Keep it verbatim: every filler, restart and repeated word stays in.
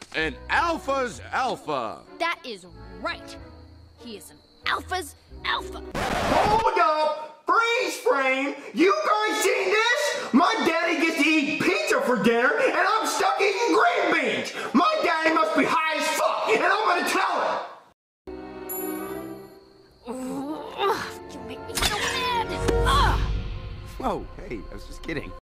An alpha's alpha. That is right. He is an alpha's alpha. Hold up! Freeze frame! You guys seen this? My daddy gets to eat pizza for dinner, and I'm stuck eating green beans! My daddy must be high as fuck, and I'm gonna tell him! You make me so mad. Ah! Whoa, hey, I was just kidding.